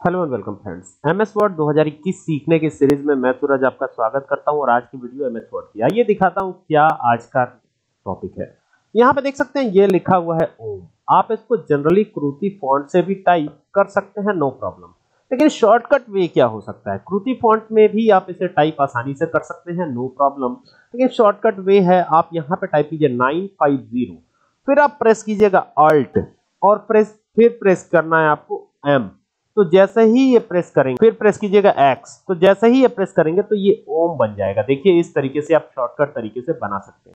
Hello and welcome friends. MS Word 2021 सीखने की series में मैं सूरज आपका स्वागत करता हूं और आज की वीडियो एमएस वर्ड की। आइए दिखाता हूं क्या आज का टॉपिक है। यहां पे देख सकते हैं ये लिखा हुआ है ओम। आप इसको जनरली क्रूती फॉन्ट से भी टाइप कर सकते हैं, नो प्रॉब्लम। लेकिन शॉर्टकट वे क्या हो सकता है? क्रूती फॉन्ट में भी आप इसे टाइप आसानी से कर सकते हैं, नो प्रॉब्लम। लेकिन शॉर्टकट वे है, आप यहाँ पे टाइप कीजिए 950, फिर आप प्रेस कीजिएगा अल्ट और फिर प्रेस करना है आपको एम। तो जैसे ही ये प्रेस करेंगे, फिर प्रेस कीजिएगा एक्स, तो जैसे ही ये प्रेस करेंगे तो ये ओम बन जाएगा। देखिए इस तरीके से आप शॉर्टकट तरीके से बना सकते हैं।